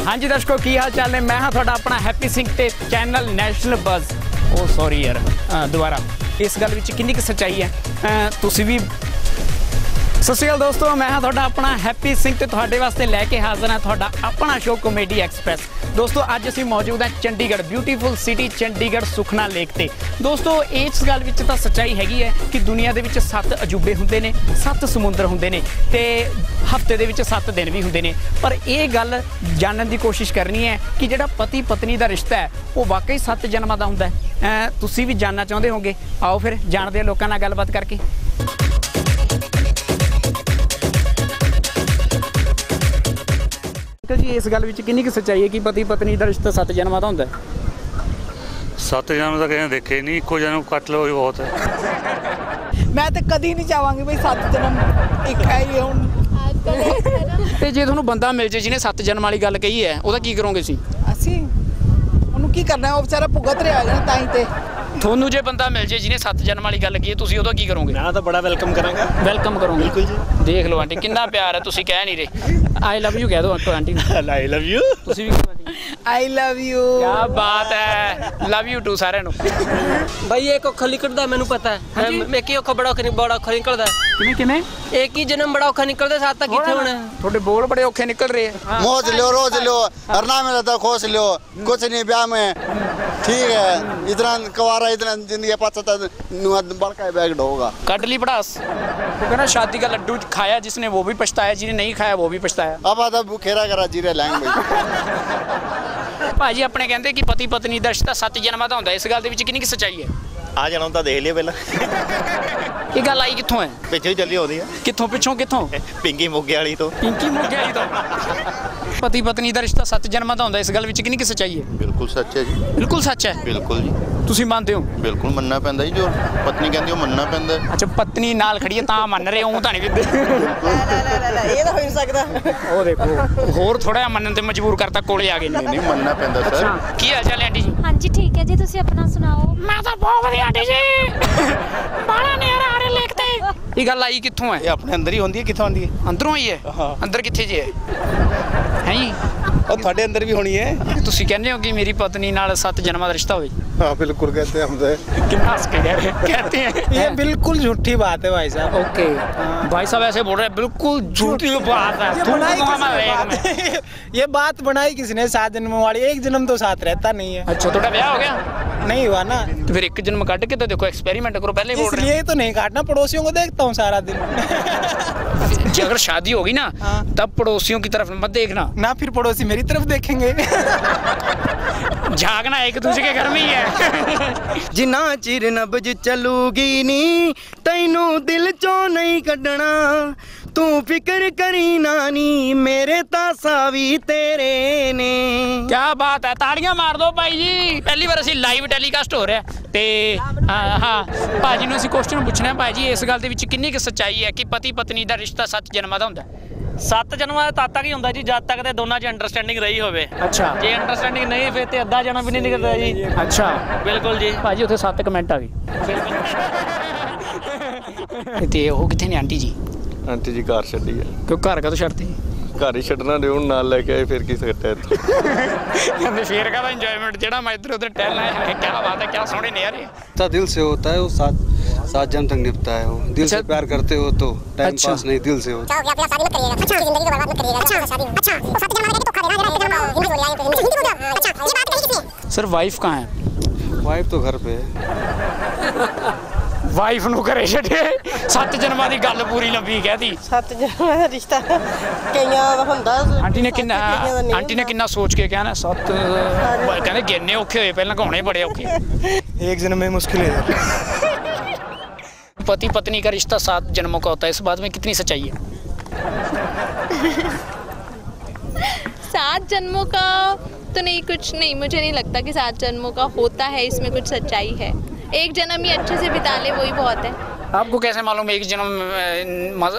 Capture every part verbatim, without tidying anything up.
हाँ जी दर्शकों की हाल चाल ने मैं हाँ थोड़ा अपना हैप्पी सिंह ते channel national buzz oh sorry यार दोबारा इस गल विच किन्नी क सच्चाई है तुसी भी सत श्री अकाल दोस्तों मैं हाँ थोड़ा अपना हैप्पी सिंह ते तुहाडे वास्ते लैके हाज़र हाँ थोड़ा अपना शो कॉमेडी एक्सप्रैस। दोस्तों अज असीं मौजूद हैं Chandigarh beautiful city Chandigarh Sukhna lake ते। दोस्तों इस गल विच तां सच्चाई हैगी है कि दुनिया दे विच सत्त अजूबे हुंदे ने, सत्त समुंदर हुंदे ने ते हफ्ते दे विच सत्त दिन भी हुंदे ने, पर यह गल जानने की कोशिश करनी है कि जिहड़ा पति पत्नी का रिश्ता है वो वाकई सत्त जन्मां दा हुंदा है। तुसीं भी जानना चाहुंदे होगे, आओ फिर जानदे हां लोकां नाल गलबात करके। जी इस गल विच किन्नी क सच्चाई है कि पति पत्नी का रिश्ता सत्त जन्मां दा हुंदा है? सत्त जन्म तो कहीं देखे नहीं, इक्को जन्म कट लो बहुत है। मैं तो कदी नहीं चाहांगी भाई सत्त जन्म एक है ही हुण। ते जे तुहानूं बंदा मिल जे जिहने सत्त जन्म वाली गल कही है ਉਹਦਾ ਕੀ ਕਰੋਗੇ ਤੁਸੀਂ? ਅਸੀਂ ਉਹਨੂੰ ਕੀ ਕਰਨਾ, ਉਹ ਵਿਚਾਰਾ ਭੁਗਤ ਰਿਹਾ ਹੈ ਤਾਂ ਹੀ ਤੇ। ਤੁਹਾਨੂੰ ਜੇ ਬੰਦਾ ਮਿਲ ਜੇ ਜਿਹਨੇ ਸੱਤ ਜਨਮ ਵਾਲੀ ਗੱਲ ਕੀ ਤੁਸੀਂ ਉਹਦਾ ਕੀ ਕਰੋਗੇ? मैं तो बड़ा वेलकम करांगा। ਵੈਲਕਮ ਕਰੋਗੇ? बिल्कुल जी। ਦੇਖ ਲਓ ਆਂਟੀ ਕਿੰਨਾ ਪਿਆਰ ਹੈ, ਤੁਸੀਂ ਕਹਿ ਨਹੀਂ ਰਹੇ। ਆਈ ਲਵ ਯੂ ਕਹਿ ਦਿਓ ਅੰਕਲ ਆਂਟੀ ਨੂੰ। I love you. ਤੁਸੀਂ ਵੀ ਕਹੋ ਆਂਟੀ। I love you. ਕੀ ਬਾਤ ਹੈ, ਲਵ ਯੂ ਟੂ ਸਾਰਿਆਂ ਨੂੰ। भाई एक औखा निकलता है, मैनू पता है। मैं एक ही औखा बड़ा औखा बड़ा औखा निकलता है। ਕਿਵੇਂ ਕਿਵੇਂ? एक ही जन्म बड़ा औखा निकलता है, साथ तक कितने होना है। ਤੁਹਾਡੇ ਬੋਲ ਬੜੇ ਔਖੇ ਨਿਕਲ ਰਹੇ ਆ। मौज लो रोज लो, हरना में रहता खोस लो, कुछ नहीं ब्याह में ठीक है। इतना कवारा इतना जिंदगी पता बड़का बैग होगा। ਕੱਢ ਲਈ ਪੜਾਸ। वो कहना शादी का लड्डू खाया जिसने वो भी पछताया, जिसने नहीं खाया वो भी पछताया। अब आता बुखेरा करा जीरे लाएंगे ਭਾਜੀ ਆਪਣੇ ਕਹਿੰਦੇ ਕਿ ਪਤੀ ਪਤਨੀ ਦਾ ਰਿਸ਼ਤਾ ਸੱਤ ਜਨਮਾਂ ਦਾ ਹੁੰਦਾ, ਇਸ ਗੱਲ ਦੇ ਵਿੱਚ ਕਿੰਨੀ ਕੁ ਸੱਚਾਈ ਹੈ? आ जाना तो देख लियो पहला। ਇਹ ਗੱਲ ਆਈ ਕਿੱਥੋਂ ਹੈ? पिछे ही चली होती है ਕਿੱਥੋਂ ਪਿੱਛੋਂ ਕਿੱਥੋਂ? पिंकी मुगे वाली तो। ਪਿੰਕੀ ਮੁੱਗੇ ਵਾਲੀ ਤੋਂ। ਪਤੀ ਪਤਨੀ ਦਾ ਰਿਸ਼ਤਾ ਸੱਤ ਜਨਮਾਂ ਦਾ ਹੁੰਦਾ, ਇਸ ਗੱਲ ਵਿੱਚ ਕਿੰਨੀ ਕੁ ਸੱਚਾਈ ਹੈ? बिल्कुल सच है जी। ਬਿਲਕੁਲ ਸੱਚ ਹੈ। बिल्कुल जी। ਤੁਸੀਂ ਮੰਨਦੇ ਹੋ? बिल्कुल मनना पैंदा जी, जो पत्नी कहती है मनना पैंदा। ਅੱਛਾ ਪਤਨੀ ਨਾਲ ਖੜੀ ਹੈ ਤਾਂ ਮੰਨ ਰਹੇ ਹੋ, ਤਾਂ ਨਹੀਂ ਵਿੰਦੇ। ਇਹ ਤਾਂ ਹੋ ਨਹੀਂ ਸਕਦਾ। ਉਹ ਦੇਖੋ ਹੋਰ ਥੋੜਾ ਜਿਹਾ ਮੰਨਣ ਤੇ ਮਜਬੂਰ ਕਰਤਾ, ਕੋਲੇ ਆ ਗਏ ਨੇ। नहीं मनना पैंदा सर। ਕੀ ਹਾਲ ਚਾਲ ਹੈ ਆਂਟੀ ਜੀ? हाँ जी ठीक है जी, तुसी अपना सुनाओ। ਮੈਂ ਤਾਂ ਬਹੁਤ ਵਧੀਆ ਆਂਟੀ ਜੀ। ਬਾਲਾ ਨੇਰਾ ਆ ਰਹੇ ਲੇਖ ਤੇ। ਇਹ ਗੱਲ ਆਈ ਕਿੱਥੋਂ ਹੈ? ये अपने अंदर ही होती है, कितों आती है? ਅੰਦਰੋਂ ਆਈ ਹੈ? ਹਾਂ। ਅੰਦਰ ਕਿੱਥੇ ਜੇ ਹੈ? ਹੈ ਜੀ? और थोड़े अंदर भी होनी है। ਤੁਸੀਂ ਕਹਿੰਦੇ ਹੋ ਕਿ ਮੇਰੀ ਪਤਨੀ ਨਾਲ ਸੱਤ ਜਨਮਾਂ ਦਾ ਰਿਸ਼ਤਾ ਹੋਵੇ? हाँ बिल्कुल कहते हैं हम कितना हंस के कह रहे कहते हैं? ये बिल्कुल झूठी बात है भाई साहब। ओके भाई साहब ऐसे बोल रहे हैं, बिल्कुल झूठी बात है। ये थूक बनाई दूंगा मैं किसने एक में। बात? ये बात बनाई किसने? सात जन्म वाली, एक जन्म तो साथ रहता नहीं है। अच्छा थोड़ा ब्याह हो गया? नहीं हुआ ना, तो फिर एक जन्म काट के तो देखो एक्सपेरिमेंट करो, पहले ही बोल रहे इसलिए तो नहीं काटना। पड़ोसियों को देखता हूँ सारा दिन। हैं जी, अगर शादी होगी ना हाँ। तब पड़ोसियों की तरफ मत देखना, ना फिर पड़ोसी मेरी तरफ देखेंगे। झागना एक दूसरे के घर में ही है। जिन्ना चिर नबज चलूगी नी तैनू दिल चो नहीं कड्डना, तू फिक्र करी नानी मेरे तासा भी तेरे ने। क्या बात है, ताड़ियां मार दो भाई जी। पहली बार ਅਸੀਂ ਲਾਈਵ ਟੈਲੀਕਾਸਟ ਹੋ ਰਿਹਾ ਤੇ ਹਾਂ ਹਾਂ ਭਾਜੀ ਨੂੰ ਅਸੀਂ ਕੁਐਸਚਨ ਪੁੱਛਣਾ ਭਾਜੀ ਇਸ ਗੱਲ ਦੇ ਵਿੱਚ ਕਿੰਨੀ ਕੁ ਸੱਚਾਈ ਹੈ ਕਿ ਪਤੀ ਪਤਨੀ ਦਾ ਰਿਸ਼ਤਾ ਸੱਤ ਜਨਮਾਂ ਦਾ ਹੁੰਦਾ? ਸੱਤ ਜਨਮਾਂ ਦਾ ਤਦ ਤੱਕ ਹੀ ਹੁੰਦਾ ਜੀ ਜਦ ਤੱਕ ਤੇ ਦੋਨਾਂ 'ਚ ਅੰਡਰਸਟੈਂਡਿੰਗ ਰਹੀ ਹੋਵੇ। ਅੱਛਾ ਜੇ ਅੰਡਰਸਟੈਂਡਿੰਗ ਨਹੀਂ ਫਿਰ ਤੇ ਅੱਧਾ ਜਨਮ ਵੀ ਨਹੀਂ ਨਿਕਲਦਾ ਜੀ। ਅੱਛਾ ਬਿਲਕੁਲ ਜੀ। ਭਾਜੀ ਉੱਥੇ ਸੱਤ ਕਮੈਂਟ ਆ ਗਏ। ਤੇ ਉਹ ਕਿੱਥੇ ਨੇ ਆਂਟੀ ਜੀ? आंटी जी कार छड़ी है। ਕਿਉਂ ਘਰ ਕਦੋਂ ਛੱਡਤੀ? घर ही छड़ना दे हूं, नाल लेके आए फिर की सकता है। ਕਹਿੰਦੇ ਫੇਰ ਕਾਹਦਾ ਇੰਜੋਇਮੈਂਟ, ਜਿਹੜਾ ਮੈਂ ਇੱਧਰ ਉੱਧਰ ਟਹਿਲਣਾ ਹੈ। ਕੀ ਬਾਤ ਹੈ, ਕੀ ਸੋਹਣੇ ਨਜ਼ਾਰੇ। अच्छा दिल से होता है वो, सात सात जन्म तक निपटा है वो। दिल से प्यार करते हो तो टाइम पास नहीं, दिल से होता है। सर वाइफ कहाँ है? वाइफ तो घर पे है। ਵਾਈਫ ਨੂੰ ਘਰੇ ਛੱਡੇ, ਸੱਤ ਜਨਮਾਂ ਦੀ ਗੱਲ ਪੂਰੀ ਲੰਬੀ ਕਹਿਤੀ। ਸੱਤ ਜਨਮ ਦਾ ਰਿਸ਼ਤਾ ਕਈਆਂ ਦਾ ਹੁੰਦਾ। ਆਂਟੀ ਨੇ ਕਿੰਨਾ ਆਂਟੀ ਨੇ ਕਿੰਨਾ ਸੋਚ ਕੇ ਕਹਿਣਾ ਸੱਤ, ਕਹਿੰਦੇ ਗਿਣਨੇ ਔਖੇ ਹੋਏ, ਪਹਿਲਾਂ ਗਾਉਣੇ ਬੜੇ ਔਖੇ। एक जन्म में मुश्किल है। पति पत्नी का रिश्ता सात जन्मों का होता है, इस बात में कितनी सच्चाई है? सात जन्मों का तो नहीं, कुछ नहीं, मुझे नहीं लगता कि सात जन्मों का होता है, इसमें कुछ सच्चाई है। एक जन्म ही अच्छे से बिता ले वही बहुत है। आपको कैसे मालूम एक जन्म मज...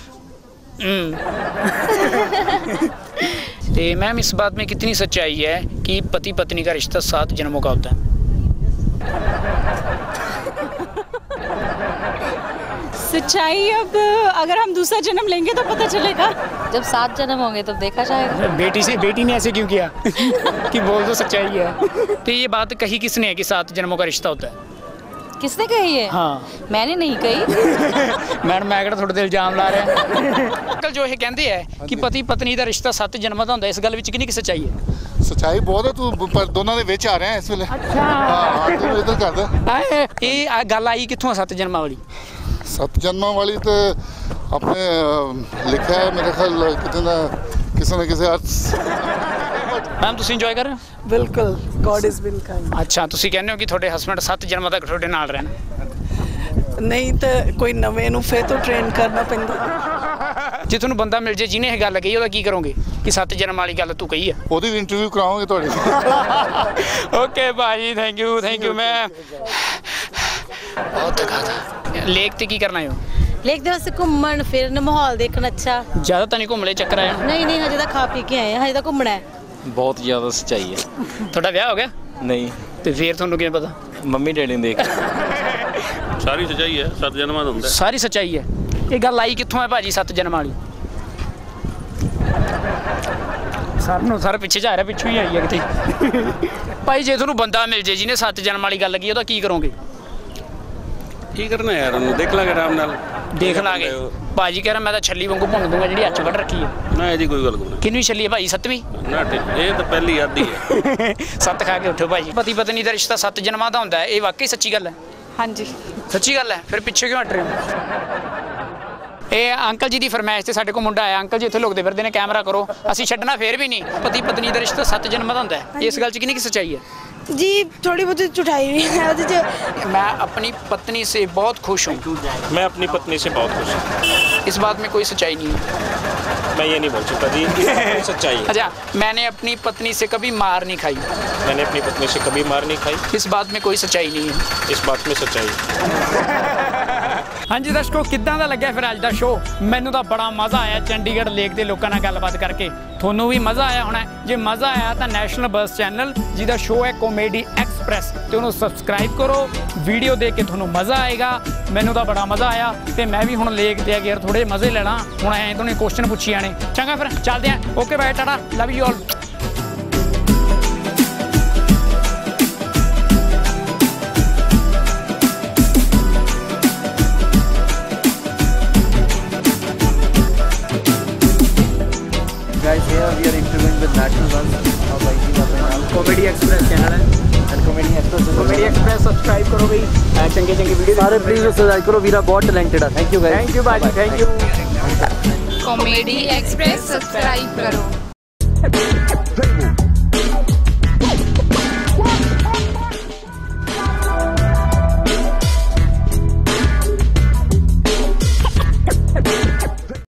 तो मैम इस बात में कितनी सच्चाई है कि पति पत्नी का रिश्ता सात जन्मों का होता है? सच्चाई अब अगर हम दूसरा जन्म लेंगे तो पता चलेगा। जब सात जन्म होंगे तब देखा जाएगा। बेटी से बेटी ने ऐसे क्यों किया कि बोल दो सच्चाई है। तो ये बात कही किसने है कि सात जन्मों का रिश्ता होता है? किसने कही है? हाँ मैंने नहीं कही। मैडम मैं ਕਿਹੜਾ ਤੁਹਾਡੇ ਤੇ ਇਲਜ਼ਾਮ ਲਾ ਰਿਹਾ। ਅੰਕਲ ਜੋ ਇਹ ਕਹਿੰਦੇ ਹੈ ਕਿ ਪਤੀ ਪਤਨੀ ਦਾ ਰਿਸ਼ਤਾ ਸੱਤ ਜਨਮਾਂ ਦਾ ਹੁੰਦਾ, ਇਸ ਗੱਲ ਵਿੱਚ ਕਿੰਨੀ ਕੁ ਸੱਚਾਈ ਹੈ? ਸੱਚਾਈ ਬਹੁਤ ਹੈ, ਤੂੰ ਪਰ ਦੋਨਾਂ ਦੇ ਵਿੱਚ ਆ ਰਿਹਾ ਇਸ ਵੇਲੇ। ਅੱਛਾ ਹਾਂ ਤੂੰ ਇਧਰ ਕਰਦਾ। ਇਹ ਆ ਗੱਲ ਆਈ ਕਿੱਥੋਂ ਸੱਤ ਜਨਮਾਂ ਵਾਲੀ? ਸੱਤ ਜਨਮਾਂ ਵਾਲੀ ਤੇ ਆਪਣੇ ਅਹ, ਲਿਖਿਆ ਹੈ ਮੇਰੇ ਖਿਆਲ ਕਿਤੇ ਨਾ ਕਿਸੇ ਨਾ ਕਿਸੇ ਅਰਥ। ਮੈਮ ਤੁਸੀਂ ਇੰਜੋਏ ਕਰ ਰਹੇ ਹੋ? बिल्कुल, गॉड इज बिल काइंड। ਅੱਛਾ ਤੁਸੀਂ ਕਹਿੰਦੇ ਹੋ ਕਿ ਤੁਹਾਡੇ ਹਸਬੰਡ ਸੱਤ ਜਨਮਾਂ ਤੱਕ ਤੁਹਾਡੇ ਨਾਲ ਰਹਿਣ? ਨਹੀਂ ਤਾਂ ਕੋਈ ਨਵੇਂ ਨੂੰ ਫੇਰ ਤੋਂ ਟ੍ਰੇਨ ਕਰਨਾ ਪੈਂਦਾ। ਜੇ ਤੁਹਾਨੂੰ ਬੰਦਾ ਮਿਲ ਜੇ ਜਿਹਨੇ ਇਹ ਗੱਲ ਕਹੀ, ਉਹਦਾ ਕੀ ਕਰੋਗੇ ਕਿ ਸੱਤ ਜਨਮ ਵਾਲੀ ਗੱਲ ਤੂੰ ਕਹੀ ਆ? ਉਹਦੀ ਵੀ ਇੰਟਰਵਿਊ ਕਰਾਵਾਂਗੇ ਤੁਹਾਡੀ। ਓਕੇ ਭਾਜੀ, ਥੈਂਕ ਯੂ ਥੈਂਕ ਯੂ। ਮੈਂ ਬਹੁਤ ਥਕਾ ਥਾ। ਲੇਕ ਤੇ ਕੀ ਕਰਨਾ ਹੈ? ਲੇਕ ਦੇ ਵਾਸਤੇ ਘੁੰਮਣ ਫਿਰਨ, ਮਾਹੌਲ ਦੇਖਣ। ਅੱਛਾ ਜ਼ਿਆਦਾ ਤਾਂ ਨਹੀਂ ਘੁੰਮ ਲਏ, ਚੱਕਰ ਆਇਆ? ਨਹੀਂ ਨਹੀਂ, ਹਜੇ ਤਾਂ ਖਾ ਪੀ ਕੇ ਆਏ ਆ, ਹਜੇ ਤਾਂ ਘੁੰਮਣਾ ਹੈ। बहुत ज़्यादा सच्चाई है। ਤੁਹਾਡਾ ਵਿਆਹ ਹੋ ਗਿਆ? नहीं, ਤੇ ਫੇਰ ਤੁਹਾਨੂੰ ਕਿਵੇਂ ਪਤਾ? मम्मी डैडी ने देख। ਸਾਰੀ ਸੱਚਾਈ ਹੈ, ਸੱਤ ਜਨਮਾਂ ਦਾ ਹੁੰਦਾ। ਸਾਰੀ ਸੱਚਾਈ ਹੈ। ਇਹ ਗੱਲ ਆਈ ਕਿੱਥੋਂ ਹੈ ਭਾਜੀ ਸੱਤ ਜਨਮ ਵਾਲੀ? ਸਰ ਨੂੰ ਸਰ ਪਿੱਛੇ ਜਾ ਰਿਹਾ, ਪਿੱਛੋਂ ਹੀ ਆਈ ਹੈ ਕਿਤੇ। ਭਾਈ ਜੇ ਤੁਹਾਨੂੰ ਬੰਦਾ ਮਿਲ ਜੇ ਜਿਹਨੇ ਸੱਤ ਜਨਮ ਵਾਲੀ ਗੱਲ ਕਹੀ, ਉਹਦਾ ਕੀ ਕਰੋਗੇ? की करना है यार, उन्हें देख लागे आराम नाल। ਦੇਖ ਲਾਂਗੇ। ਭਾਜੀ ਕਹਿ ਰਿਹਾ ਮੈਂ ਤਾਂ ਛੱਲੀ ਵਾਂਗੂ ਭੁੰਨ ਦੂੰਗਾ ਜਿਹੜੀ ਅੱਛ ਵੱਢ ਰੱਖੀ ਹੈ। ना जी कोई गल नहीं। ਕਿੰਨੀ ਛੱਲੀ ਹੈ ਭਾਈ? ਸੱਤਵੀਂ? ना ये तो पहली याद ही है। ਸੱਤ ਖਾ ਕੇ ਉੱਠੋ ਭਾਜੀ। ਪਤੀ ਪਤਨੀ ਦਾ ਰਿਸ਼ਤਾ ਸੱਤ ਜਨਮਾਂ ਦਾ ਹੁੰਦਾ ਹੈ, ਇਹ ਵਾਕਈ ਸੱਚੀ ਗੱਲ ਹੈ? ਹਾਂਜੀ ਸੱਚੀ ਗੱਲ ਹੈ। ਫਿਰ ਪਿੱਛੇ ਕਿਉਂ ਹਟ ਰਹੇ ਹੋ? ਇਹ ਅੰਕਲ ਜੀ ਦੀ ਫਰਮਾਇਸ਼ ਤੇ ਸਾਡੇ ਕੋਲ ਮੁੰਡਾ ਆਇਆ। ਅੰਕਲ ਜੀ ਇੱਥੇ ਲੁਕਦੇ ਫਿਰਦੇ ਨੇ, ਕੈਮਰਾ ਕਰੋ। ਅਸੀਂ ਛੱਡਣਾ ਫੇਰ ਵੀ ਨਹੀਂ। ਪਤੀ ਪਤਨੀ ਦਾ ਰਿਸ਼ਤਾ ਸੱਤ ਜਨਮਾਂ ਦਾ ਹੁੰਦਾ ਹੈ, ਇਸ ਗੱਲ 'ਚ ਕਿੰਨੀ ਕੁ ਸੱਚਾਈ ਹੈ? जी थोड़ी बहुत चुटाई हुई है। मैं अपनी पत्नी से बहुत खुश हूँ। मैं अपनी पत्नी से बहुत खुश हूँ। इस बात में कोई सच्चाई नहीं है। मैं ये नहीं बोल सकता जी, इसमें सच्चाई है। अच्छा, मैंने अपनी पत्नी से कभी मार नहीं खाई। मैंने अपनी पत्नी से कभी मार नहीं खाई। इस बात में कोई सच्चाई नहीं है। इस बात में सच्चाई है। ਹਾਂਜੀ ਦਰਸ਼ਕੋ, ਕਿੱਦਾਂ ਦਾ ਲੱਗਿਆ ਫਿਰ ਅੱਜ ਦਾ ਸ਼ੋਅ? ਮੈਨੂੰ ਤਾਂ ਬੜਾ ਮਜ਼ਾ ਆਇਆ ਚੰਡੀਗੜ੍ਹ ਲੇਕ ਦੇ ਲੋਕਾਂ ਨਾਲ ਗੱਲਬਾਤ ਕਰਕੇ। ਤੁਹਾਨੂੰ ਵੀ ਮਜ਼ਾ ਆਇਆ ਹੋਣਾ। ਜੇ ਮਜ਼ਾ ਆਇਆ ਤਾਂ ਨੈਸ਼ਨਲ ਬਸ ਚੈਨਲ ਜਿਹਦਾ ਸ਼ੋਅ ਹੈ ਕਾਮੇਡੀ ਐਕਸਪ੍ਰੈਸ, ਤੇ ਉਹਨੂੰ ਸਬਸਕ੍ਰਾਈਬ ਕਰੋ। ਵੀਡੀਓ ਦੇਖ ਕੇ ਤੁਹਾਨੂੰ ਮਜ਼ਾ ਆਏਗਾ। ਮੈਨੂੰ ਤਾਂ ਬੜਾ ਮਜ਼ਾ ਆਇਆ ਤੇ ਮੈਂ ਵੀ ਹੁਣ ਲੇਕ ਤੇ ਆ ਗਿਆ ਥੋੜੇ ਮਜ਼ੇ ਲੈਣਾ। ਹੁਣ ਐਂ ਤੁਹਾਨੂੰ ਕੁਐਸਚਨ ਪੁੱਛੀ ਜਾਣੇ। ਚੰਗਾ ਫਿਰ ਚੱਲਦੇ ਆਂ। Okay bye, ta-ta, love you all. Guys, here we are interviewing with National Buzz. और भाई जी बात है, कॉमेडी एक्सप्रेस चैनल है। And comedy express comedy express subscribe करो भाई। चंगे चंगे वीडियो सारे प्लीज सब्सक्राइब करो। वीरा बहुत टैलेंटेड है। Thank you guys. Thank you बाजी, thank you. Comedy express subscribe करो।